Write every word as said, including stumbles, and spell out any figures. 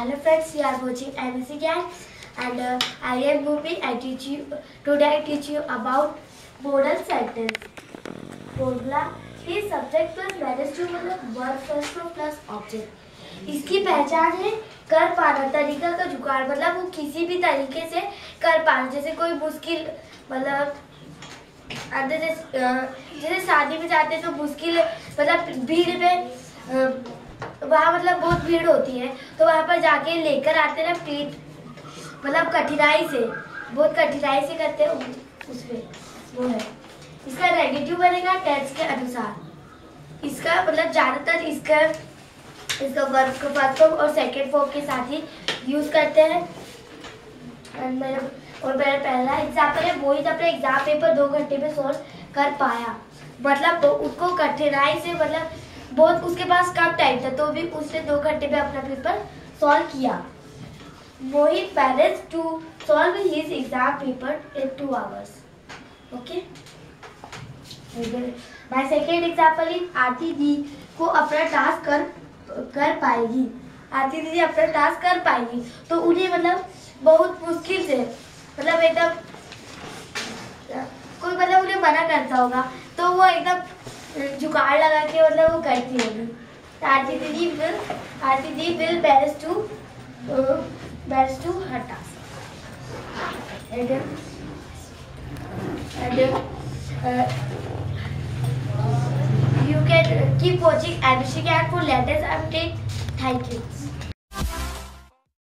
Hello friends, you are watching M E C Gang and uh, I am Bhumi. I teach you today. I teach you about modal sentence. Formula is subject plus managed to मतलब verb first plus object. इसकी पहचान है कर पाना, तरीका का जुगाड़, मतलब वो किसी भी तरीके से कर पाना. जैसे कोई मुश्किल मतलब अंदर जैसे जैसे शादी में जाते हैं तो मुश्किल मतलब भीड़ में वहाँ मतलब बहुत भीड़ होती है तो वहाँ पर जाके लेकर आते हैं ना पीठ, मतलब कठिनाई से, बहुत कठिनाई से करते हैं उस पे, वो है. इसका नेगेटिव बनेगा टेंस के अनुसार. इसका मतलब ज़्यादातर इसका इसका वर्ब को फर्स्ट फॉर्म और सेकंड फॉर्म के साथ ही यूज़ करते हैं. और मेरा और मेरा पहला एग्जाम्पल है, मोहित अपने एग्जाम पेपर दो घंटे में सॉल्व कर पाया. मतलब उसको कठिनाई से मतलब बहुत उसके पास कम टाइम था तो भी उसने दो घंटे में अपना पेपर सॉल्व किया. Mohit managed to solve his exam paper in two hours. Okay. My second example is Aarti di को अपना टास्क कर कर पाएगी. आरती दीदी अपना टास्क कर पाएगी तो उन्हें मतलब बहुत मुश्किल से मतलब एकदम कोई मतलब उन्हें मना करता होगा तो वो एकदम जुगाड़ लगा के मतलब वो करती होगी. Aarti didi will Aarti di will manage to manage to her task. And and you can keep watching M E C Gang for latest update. Thank you.